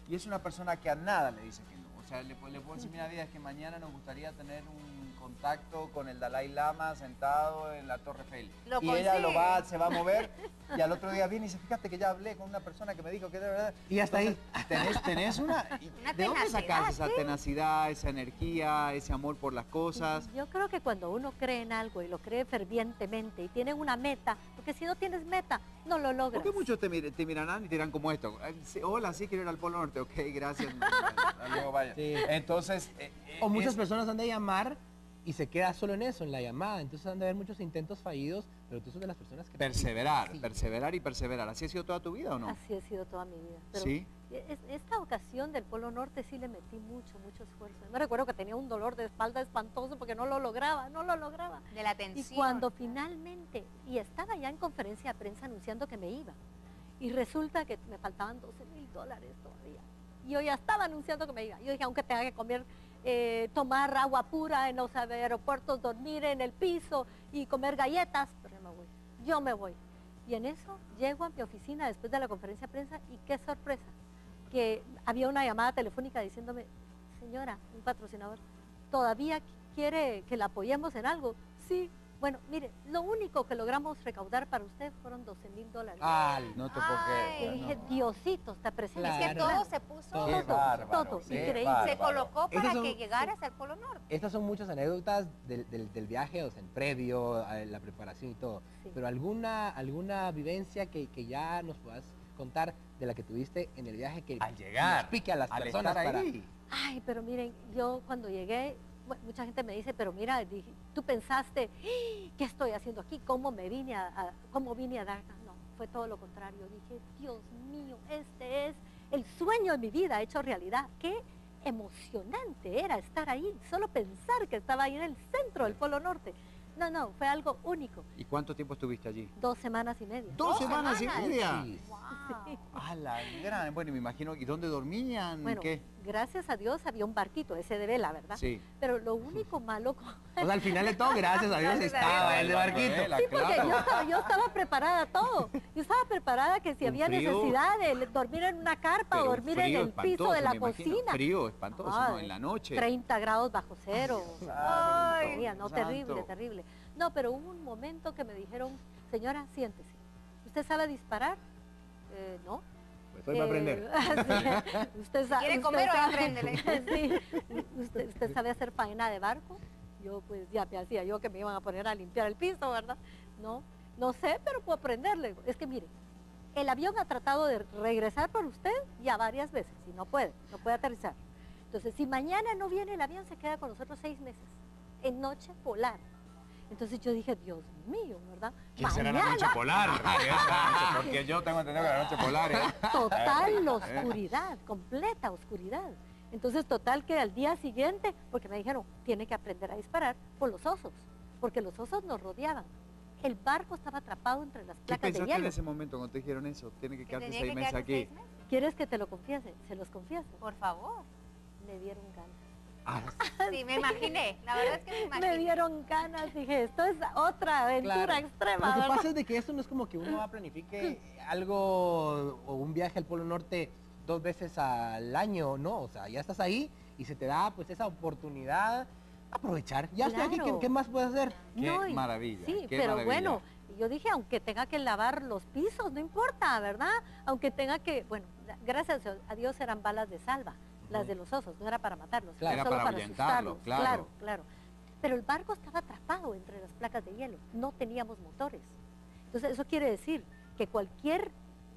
Y es una persona que a nada le dice que no. O sea, le puedo decir, mira, vida, es que mañana nos gustaría tener un contacto con el Dalai Lama sentado en la Torre Eiffel. Lo y consigue. ella se va a mover y al otro día viene y dice, fíjate que ya hablé con una persona que me dijo que de verdad. Y hasta ahí. Tenés una... ¿De dónde sacás esa ¿sí? tenacidad, esa energía, ese amor por las cosas? Yo creo que cuando uno cree en algo y lo cree fervientemente y tiene una meta, porque si no tienes meta, no lo logras. Porque muchos te mirarán y te dirán como esto. Hola, sí, quiero ir al Polo Norte. Ok, gracias. Luego vaya. Sí. Entonces... O muchas personas han de llamar y se queda solo en eso, en la llamada. Entonces han de haber muchos intentos fallidos, pero tú sos de las personas que... Perseverar, Sí. perseverar y perseverar. ¿Así ha sido toda tu vida o no? Así ha sido toda mi vida. Pero ¿Sí? esta ocasión del Polo Norte sí le metí mucho esfuerzo. Me recuerdo que tenía un dolor de espalda espantoso porque no lo lograba. De la tensión. Y cuando finalmente, y estaba ya en conferencia de prensa anunciando que me iba, y resulta que me faltaban $12,000 todavía. Y yo ya estaba anunciando que me iba. Yo dije, aunque tenga que comer, tomar agua pura en los aeropuertos, dormir en el piso y comer galletas, pero yo me voy. Y en eso llego a mi oficina después de la conferencia de prensa y qué sorpresa, que había una llamada telefónica diciéndome, señora, un patrocinador, ¿todavía quiere que la apoyemos en algo? Sí. Bueno, mire, lo único que logramos recaudar para usted fueron $12,000. Ay, No te puedo creer. Y dije, Diosito, está presente. Es que Claro. todo se puso, Qué bárbaro, todo, qué increíble. bárbaro. se colocó para Esas son- que llegaras al Polo Norte. Estas son muchas anécdotas del viaje, o sea, en previo, a la preparación y todo. Sí. Pero alguna vivencia que ya nos puedas contar de la que tuviste en el viaje que Al llegar, nos pique a las al personas estar para... ahí. Ay, pero miren, yo cuando llegué, mucha gente me dice, pero mira, tú pensaste, "¡Ah! ¿qué estoy haciendo aquí? ¿Cómo vine a dar? No, fue todo lo contrario. Dije, Dios mío, este es el sueño de mi vida hecho realidad. Qué emocionante era estar ahí, solo pensar que estaba ahí en el centro del Polo Norte. No, fue algo único. ¿Y cuánto tiempo estuviste allí? 2 semanas y media. ¿Dos semanas y semanas. media? Sí. Wow. A la gran. Bueno, me imagino, ¿y dónde dormían? Bueno, ¿Qué? gracias a Dios había un barquito, ese de vela, ¿verdad? Sí. Pero lo único malo O sea, al final de todo, gracias a Dios, Gracias a estaba Dios. el de barquito. Vela, Sí, porque claro. yo estaba preparada todo. Yo estaba preparada que si Un había frío. necesidad de dormir en una carpa Pero o un dormir frío en el piso espantoso, de la me imagino. cocina. Frío espantoso, Ah, ¿no? En la noche. 30 grados bajo cero. Ay, Mía, no, santo. terrible, terrible. No, pero hubo un momento que me dijeron, señora, siéntese. ¿Usted sabe disparar? No. Pues hoy va a aprender. Sí. ¿Usted quiere comer, hoy apréndele. Sí. ¿Usted sabe hacer faena de barco? Yo pues ya me hacía yo que me iban a poner a limpiar el piso, ¿verdad? No sé, pero puedo aprenderle. Es que mire, el avión ha tratado de regresar por usted ya varias veces y no puede aterrizar. Entonces, si mañana no viene el avión, se queda con nosotros 6 meses, en noche polar. Entonces yo dije, Dios mío, ¿verdad? ¿Qué será la noche polar? Porque yo tengo entendido que la noche polar es... Total oscuridad, completa oscuridad. Entonces, total que al día siguiente, porque me dijeron, tiene que aprender a disparar por los osos, porque los osos nos rodeaban. El barco estaba atrapado entre las ¿Qué placas de pensaste en hielo. ese momento cuando te dijeron eso? Tiene que Que quedarse tenía 6 que meses quedarse aquí. 6 meses. ¿Quieres que te lo confiese? Se los confieso. Por favor. Me dieron ganas. Ah, Sí, me imaginé. La verdad es que me imaginé. Me dieron ganas, dije, esto es otra aventura Claro. extrema, Lo que ¿verdad? pasa es de que esto no es como que uno planifique algo o un viaje al Polo Norte 2 veces al año, no, o sea, ya estás ahí y se te da pues esa oportunidad, aprovechar. Ya estoy aquí, Claro. ¿qué más puedes hacer? Qué y- maravilla, Sí, qué pero maravilla. bueno, yo dije, aunque tenga que lavar los pisos, no importa, ¿verdad? Aunque tenga que, bueno, gracias a Dios eran balas de salva, las de los osos, no era para matarlos, Claro. era Era solo para ahuyentarlo, asustarlos. claro. Claro. Pero el barco estaba atrapado entre las placas de hielo, no teníamos motores. Entonces eso quiere decir que cualquier,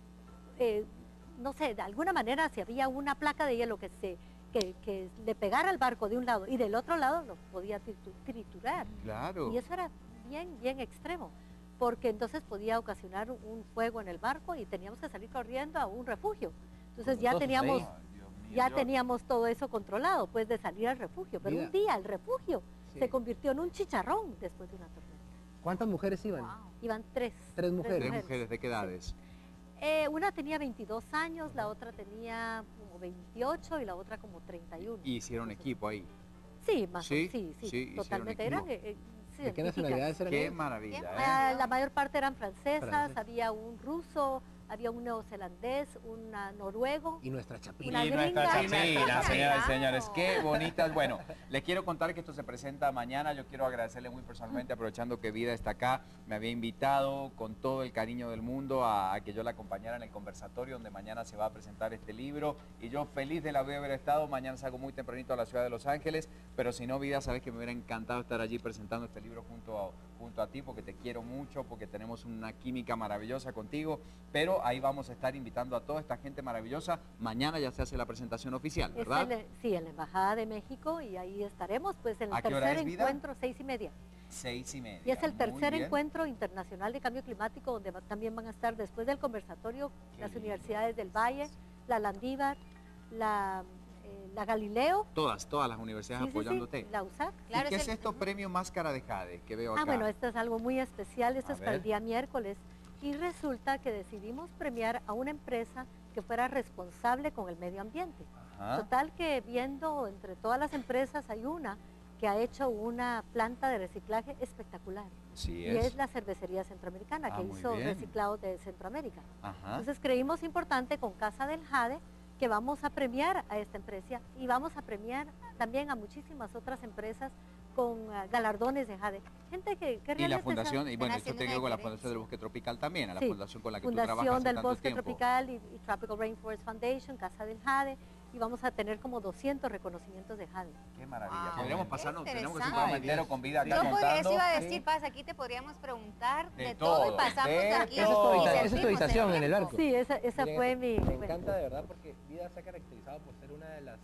no sé, de alguna manera si había una placa de hielo que le pegara al barco de un lado y del otro lado lo podía triturar. Claro. Y eso era bien extremo, porque entonces podía ocasionar un fuego en el barco y teníamos que salir corriendo a un refugio. Entonces ya Nosotros teníamos, ahí. Ay, Dios mío, ya yo- teníamos todo eso controlado, pues de salir al refugio. Pero Mira. un día el refugio Sí. se convirtió en un chicharrón después de una tormenta. ¿Cuántas mujeres iban? Wow. Iban 3. 3 mujeres. ¿Tres mujeres de qué edades? Una tenía 22 años, la otra tenía como 28 y la otra como 31. Y hicieron Entonces, equipo ahí. Sí, más Sí, sí, sí, hicieron totalmente. equipo. Eran ¿De qué científicas. nacionalidades eran Qué ellas? maravilla, Qué ¿eh? La mayor parte eran francesas, Francesas. había un ruso, había un neozelandés, un noruego. Y nuestra chapina. Una Y nuestra gringa. chapina, señoras y Claro. señores, qué bonitas. Bueno, les quiero contar que esto se presenta mañana. Yo quiero agradecerle muy personalmente, aprovechando que Vida está acá, me había invitado con todo el cariño del mundo a que yo la acompañara en el conversatorio donde mañana se va a presentar este libro. Y yo feliz de la vida de haber estado. Mañana salgo muy tempranito a la ciudad de Los Ángeles, pero si no, Vida, sabes que me hubiera encantado estar allí presentando este libro junto a ti, porque te quiero mucho, porque tenemos una química maravillosa contigo, pero ahí vamos a estar invitando a toda esta gente maravillosa. Mañana ya se hace la presentación oficial, Es ¿verdad? sí, en la Embajada de México, y ahí estaremos pues en el ¿A qué hora tercer es, Vida? encuentro, 6:30. 6:30. Y es el Muy tercer bien. encuentro internacional de cambio climático, donde también van a estar después del conversatorio Qué las lindo. universidades del Valle, la Landívar, la Galileo, Todas las universidades sí, sí, sí, apoyándote. la USAC. Claro, ¿Y qué es es el- esto? Premio Máscara de Jade, que veo acá. Bueno, esto es algo muy especial, esto A es para el ver. día miércoles. Y resulta que decidimos premiar a una empresa que fuera responsable con el medio ambiente. Ajá. Total que viendo entre todas las empresas hay una que ha hecho una planta de reciclaje espectacular. Sí Y es la Cervecería Centroamericana, Ah, que muy hizo bien. reciclado de Centroamérica. Ajá. Entonces creímos importante con Casa del Jade que vamos a premiar a esta empresa y vamos a premiar también a muchísimas otras empresas con galardones de Jade. Gente que Y realmente la se- fundación, y bueno, están esto haciendo te digo una con la diferencia. Fundación del Bosque Tropical también, a la Sí, fundación con la que tú trabajas Fundación hace del tanto Bosque tiempo. Tropical y Tropical Rainforest Foundation, Casa del Jade, y vamos a tener como 200 reconocimientos de Jade. Qué maravilla. Wow. Podríamos Qué pasarnos, tenemos que hacer un interesante. programa entero con Vida acá Yo podría, contando. eso iba a decir, Sí. Paz, aquí te podríamos preguntar De de, todo y todo, pasamos de aquí. todo. y Esa es tu sentimos habitación en el tiempo. barco. Sí, esa Miren, fue mi... Me encanta de verdad porque Vida se ha caracterizado por ser una de las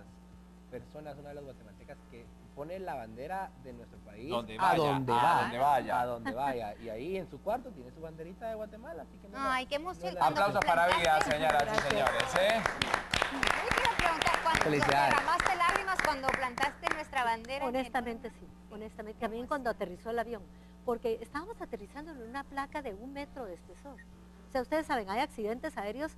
personas, una de las guatemaltecas que pone la bandera de nuestro país Donde a vaya, donde a va, donde vaya. a donde vaya. Y ahí en su cuarto tiene su banderita de Guatemala, así que mira, Ay, qué emoción. no la- Cuando Aplausos para Vida, plantaste- señoras y Gracias. señores. ¿Eh? Yo te quiero preguntar, ¿cuándo Felicidades. derramaste lágrimas cuando plantaste nuestra bandera? Honestamente sí, honestamente, también cuando aterrizó el avión, porque estábamos aterrizando en una placa de 1 metro de espesor. O sea, ustedes saben, hay accidentes aéreos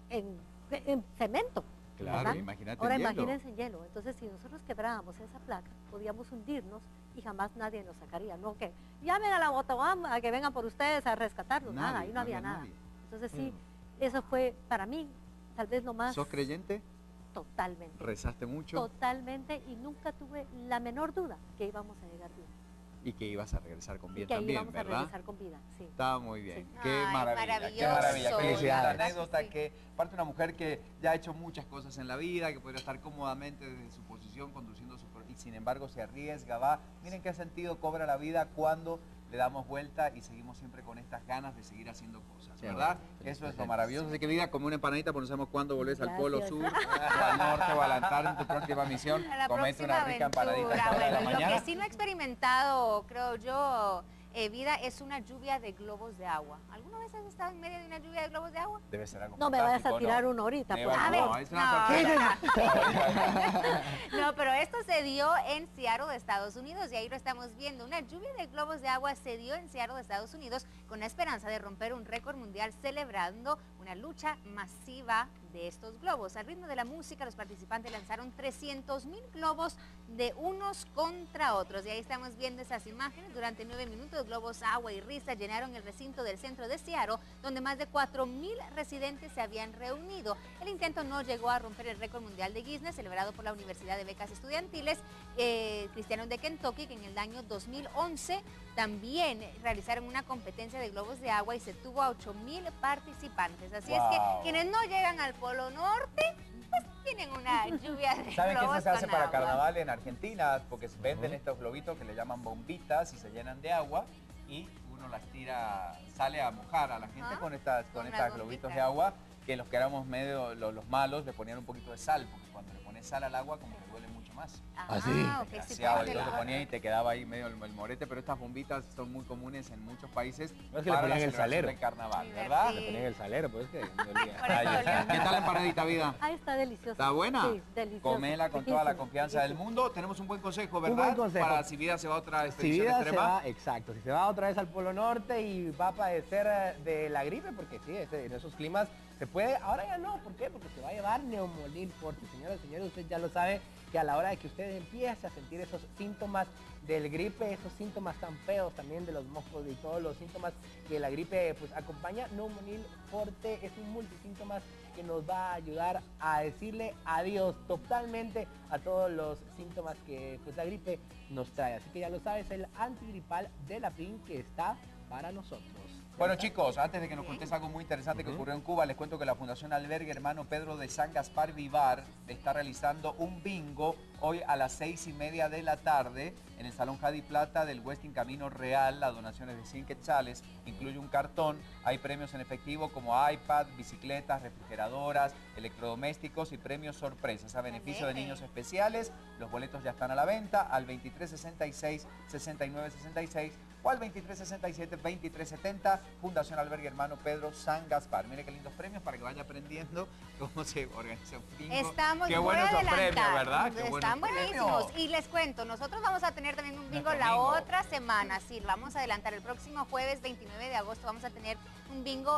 en cemento. Claro, ¿verdad? imagínate Ahora el hielo. imagínense en hielo. Entonces, si nosotros quebrábamos esa placa, podíamos hundirnos y jamás nadie nos sacaría. No que llamen a la Botobam a que vengan por ustedes a rescatarnos. Nada, Nadie, ahí no había nada. nadie. Entonces sí, eso fue para mí tal vez lo más ¿Sos creyente? totalmente. ¿Rezaste mucho? Totalmente, y nunca tuve la menor duda que íbamos a llegar bien. Y que ibas a regresar con Y bien que ahí también, íbamos a ¿verdad? regresar con vida, sí. Está muy bien. Sí. Qué Ay, maravilla, qué maravilloso. maravilla. Qué bonita Felicidades. anécdota Sí. que, aparte una mujer que ya ha hecho muchas cosas en la vida, que podría estar cómodamente desde su posición conduciendo y sin embargo se arriesga, va. Miren qué sentido cobra la vida cuando le damos vuelta y seguimos siempre con estas ganas de seguir haciendo cosas, Sí, ¿verdad? bueno, Eso es lo maravilloso. Así que Vida, como una empanadita, porque no sabemos cuándo volvés al Polo Gracias. Sur, o al norte o al Antar en tu próxima misión. A la Comete una próxima rica empanadita a aventura. esta hora de la Bueno, lo mañana. que sí no he experimentado, creo yo, Vida, es una lluvia de globos de agua. ¿Alguna vez has estado en medio de una lluvia de globos de agua? Debe ser algo No me vayas a fantástico, tirar ¿no? uno ahorita, Me por va- A ver, no, favor. es una sorpresa. No, pero esto se dio en Seattle, de Estados Unidos, y ahí lo estamos viendo. Una lluvia de globos de agua se dio en Seattle, de Estados Unidos, con la esperanza de romper un récord mundial celebrando una lucha masiva de estos globos. Al ritmo de la música, los participantes lanzaron 300,000 globos de unos contra otros. Y ahí estamos viendo esas imágenes. Durante 9 minutos, globos, agua y risa llenaron el recinto del centro de Seattle, donde más de 4,000 residentes se habían reunido. El intento no llegó a romper el récord mundial de Guinness, celebrado por la Universidad de Becas Estudiantiles Cristianos de Kentucky, que en el año 2011 también realizaron una competencia de globos de agua y se tuvo a 8,000 participantes. Así es que Wow. quienes no llegan al Polo Norte, pues tienen una lluvia de ¿Saben que globos eso se hace con para agua. carnaval en Argentina? Porque se venden estos globitos que le llaman bombitas y se llenan de agua y uno las tira, sale a mojar a la gente Ajá, con estas con las globitos bombitas. de agua, que los que éramos medio los malos le ponían un poquito de sal, porque cuando le pones sal al agua como que duele mucho más. ¿Ah, sí? Ok, sí, Desgraciado, puede y ser. tú te ponías y te quedaba ahí medio el morete, pero estas bombitas son muy comunes en muchos países No es que le para la ponían el celebración salero. del carnaval, Sí, ¿verdad? sí. Le ponían el salero, pues es que dolía. Por Ahí eso está. dolió. ¿Qué tal la empanadita, Vida? Ah, está delicioso. ¿Está buena? Sí, delicioso. Comela con toda la riquísimo, confianza del riquísimo. mundo. Tenemos un buen consejo, Un ¿verdad? buen consejo. Para si Vida se va a otra Si expedición Vida se extrema. va, exacto, si se va otra vez al Polo Norte y va a padecer de la gripe, porque sí, en esos climas Se puede, ahora ya no, ¿por qué? Porque se va a llevar Neumolil Forte. Señoras y señores, usted ya lo sabe que a la hora de que usted empiece a sentir esos síntomas del gripe, esos síntomas tan feos también de los mocos y todos los síntomas que la gripe pues acompaña, Neumolil Forte es un multisíntomas que nos va a ayudar a decirle adiós totalmente a todos los síntomas que pues la gripe nos trae. Así que ya lo sabes, el antigripal de la PIN que está para nosotros. Bueno, chicos, antes de que nos contes algo muy interesante que ocurrió en Cuba, les cuento que la Fundación Albergue Hermano Pedro de San Gaspar Vivar está realizando un bingo hoy a las 6:30 de la tarde en el Salón Jadi Plata del Westin Camino Real. La donación es de 100 quetzales, incluye un cartón, hay premios en efectivo como iPad, bicicletas, refrigeradoras, electrodomésticos y premios sorpresas a beneficio de niños especiales. Los boletos ya están a la venta al 2366-6966 o al 2367-2370, Fundación Albergue Hermano Pedro San Gaspar. Mire qué lindos premios para que vaya aprendiendo cómo se organiza un bingo. Estamos qué muy buenos esos adelantados. premios, ¿verdad? Qué Están buenos buenísimos. premios. Y les cuento, nosotros vamos a tener también un bingo Nuestro la bingo. otra semana. Sí, lo vamos a adelantar. El próximo jueves 29 de agosto vamos a tener un bingo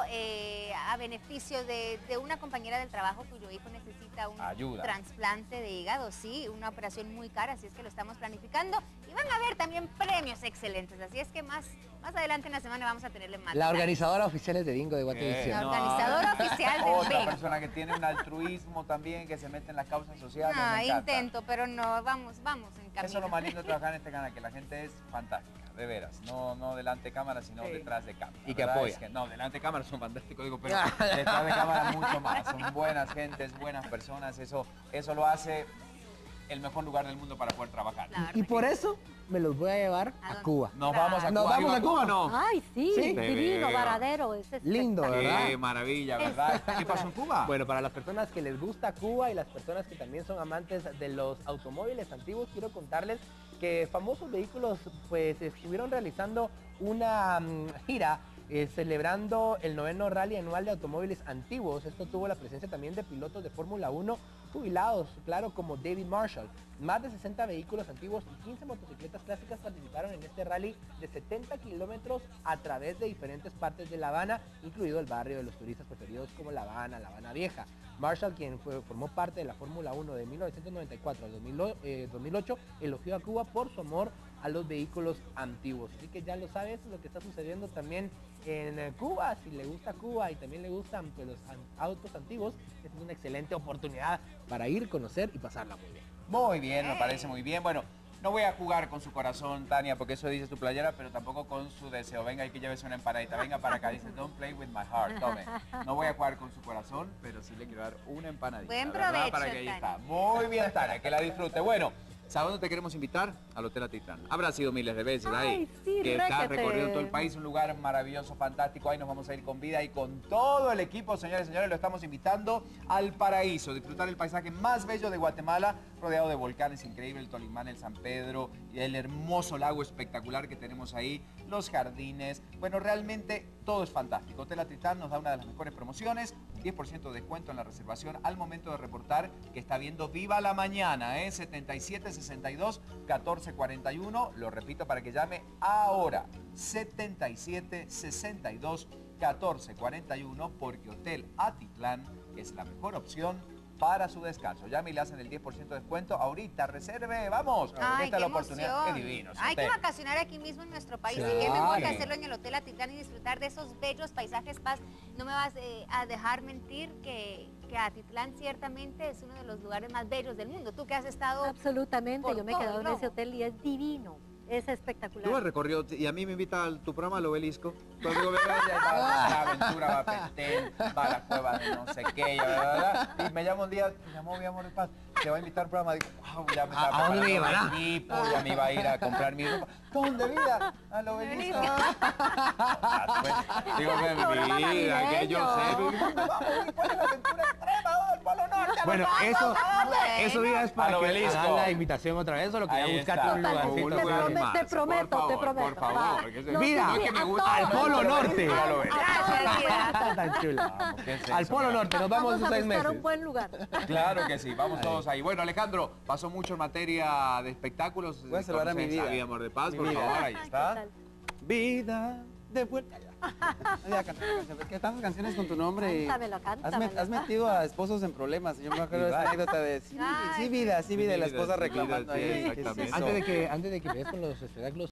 a beneficio de una compañera del trabajo cuyo hijo necesita un Ayuda. trasplante de hígado. Sí, una operación muy cara, así es que lo estamos planificando. Y van a haber también premios excelentes. Así es que más adelante en la semana vamos a tenerle más. La detalles. organizadora oficial de bingo de La Guatevisión. organizadora oficial del Otra bingo. persona que tiene un altruismo también, que se mete en las causas sociales. Ah, me encanta. intento, pero no, vamos en camino. Eso es lo más lindo de trabajar en este canal, que la gente es fantástica, de veras. No delante de cámara, sino Sí. detrás de cámara. Y que ¿verdad? apoya. Es que, no, delante de cámara son fantásticos, digo, pero detrás de cámara mucho más. Son buenas gentes, buenas personas. Eso lo hace el mejor lugar del mundo para poder trabajar. Claro. Y por eso me los voy a llevar ¿A a dónde? Cuba. Nos Claro. vamos a ¿Nos Cuba. vamos ¿Iba a Cuba? no? Ay, sí, Sí. divino, Te Varadero. Es Lindo, ¿verdad? Qué maravilla, ¿verdad? ¿Qué pasó en Cuba? Bueno, para las personas que les gusta Cuba y las personas que también son amantes de los automóviles antiguos, quiero contarles que famosos vehículos pues estuvieron realizando una gira celebrando el 9º Rally Anual de Automóviles Antiguos. Esto tuvo la presencia también de pilotos de Fórmula 1 jubilados, claro, como David Marshall. Más de 60 vehículos antiguos y 15 motocicletas clásicas participaron en este rally de 70 kilómetros a través de diferentes partes de La Habana, incluido el barrio de los turistas preferidos como La Habana Vieja. Marshall, quien formó parte de la Fórmula 1 de 1994 al 2008, elogió a Cuba por su amor a los vehículos antiguos. Así que ya lo sabes, lo que está sucediendo también en Cuba. Si le gusta Cuba y también le gustan pues, los autos antiguos, esta es una excelente oportunidad para ir, conocer y pasarla muy bien. Muy bien, me parece muy bien. Bueno, no voy a jugar con su corazón, Tania, porque eso dice tu playera, pero tampoco con su deseo. Venga, hay que llévese una empanadita. Venga para acá. Dice, don't play with my heart. Tome. No voy a jugar con su corazón, pero sí le quiero dar una empanadita. Buen ¿verdad? provecho, Para que ahí Tania. está. Muy bien, Tania, que la disfrute. Bueno, ¿sabes dónde te queremos invitar? Al Hotel Atitlán. Habrá sido miles de veces ahí. Ay, sí, que está réquete. recorrido todo el país, un lugar maravilloso, fantástico. Ahí nos vamos a ir con vida y con todo el equipo, señores y señores, lo estamos invitando al paraíso, disfrutar el paisaje más bello de Guatemala, rodeado de volcanes increíbles, el Tolimán, el San Pedro, y el hermoso lago espectacular que tenemos ahí, los jardines. Bueno, realmente todo es fantástico. Hotel Atitlán nos da una de las mejores promociones, 10% de descuento en la reservación al momento de reportar que está viendo Viva la Mañana, 7762-1441. Lo repito para que llame ahora, 7762-1441, porque Hotel Atitlán es la mejor opción para su descanso. Llame y le hacen el 10% de descuento. Ahorita reserve, vamos. Ay, Esta qué es la oportunidad. emoción. Qué divino. es Hay que usted. vacacionar aquí mismo en nuestro país. Claro. Y qué mejor que hacerlo en el Hotel Atitlán y disfrutar de esos bellos paisajes. Paz, no me vas a dejar mentir que Atitlán ciertamente es uno de los lugares más bellos del mundo. Tú que has estado... Absolutamente, por yo me he todo quedado el en ese globo. hotel y es divino, es Tú has espectacular. recorrido y a mí me invita a tu programa al Obelisco. Cuando digo, ya va a la aventura, va a Petén, va a la cueva de no sé qué, ¿verdad? Y me llama un día, me llamó mi amor de paz, te va a invitar a un programa. Digo, wow, ya me estaba ¿A dónde me preparando llevará? el equipo, ya me iba a ir a comprar mi ropa. ¿Dónde, vida? Al Obelisco. Digo, programa mi vida, que yo sé. navideño. ¿Dónde vamos? ¿Cuál es la aventura extrema? Al Polo Norte. a Bueno, los Alpes, eso, ¿a dónde? eso vida es para Al que Obelisco. hagan la invitación otra vez, solo quería Ahí buscarte está. un lugarcito. Uno Te lugar prometo, más, te prometo, por favor, te prometo. Por favor, Va. porque eso No, Vida, no es que me a gusta todos. al Polo Norte. Ya lo verás. Gracias, vida. Está tan chulo. ¿Qué es Al eso, Polo mira? Norte, nos vamos Vamos a 6 buscar meses. un buen lugar. Claro que sí, vamos todos ahí. Bueno, Alejandro, pasó mucho en materia de espectáculos. Voy a salvar a mi Conoces vida. Amor de Paz, Mi por vida. favor, ahí Ay, ¿qué está. tal? Vida, de vuelta ya. Ya, cantar la canción, porque tantas canciones con tu nombre y Cántamelo. has metido a esposos en problemas. Yo me acuerdo de esa anécdota de sí, vida, y la esposa reclamando sí, ahí. ¿Qué es exactamente. eso? Antes de que empieces con los espectáculos,